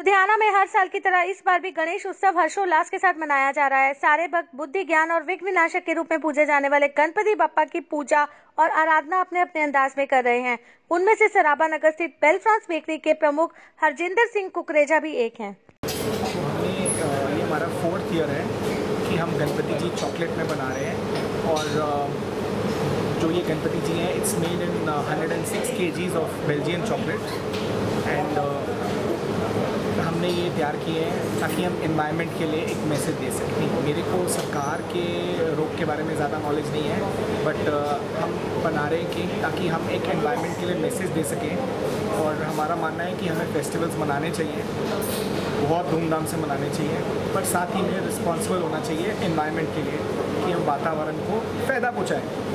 लुधियाना में हर साल की तरह इस बार भी गणेश उत्सव हर्षोल्लास के साथ मनाया जा रहा है। सारे भक्त बुद्धि, ज्ञान और विघ्न विनाशक के रूप में पूजे जाने वाले गणपति बप्पा की पूजा और आराधना अपने अपने अंदाज में कर रहे हैं। उनमें से सराबा नगर स्थित बेलफ्रांस बेकरी के प्रमुख हरजिंदर सिंह कुकरेजा भी एक हैं। ये हमारा 4th ईयर है कि हम गणपति जी चॉकलेट में बना रहे हैं और जो ये गणपति जी हैं it's made in 106 kgs of Belgian chocolate and हमने ये तैयार किए हैं ताकि हम एनवायरनमेंट के लिए एक मैसेज दे सकें। मेरे को सरकार के रोग के बारे में ज़्यादा नॉलेज नहीं है, बट हम बना रहे हैं कि ताकि हम एक एनवायरनमेंट के लिए मैसेज दे सकें। और हमारा मानना है कि हमें फेस्टिवल्स मनाने चाहिए, बहुत धूमधाम से मनाने चाहिए, पर साथ ही में रिस्पॉन्सिबल होना चाहिए एनवायरनमेंट के लिए कि हम वातावरण को फ़ायदा पहुँचाएँ।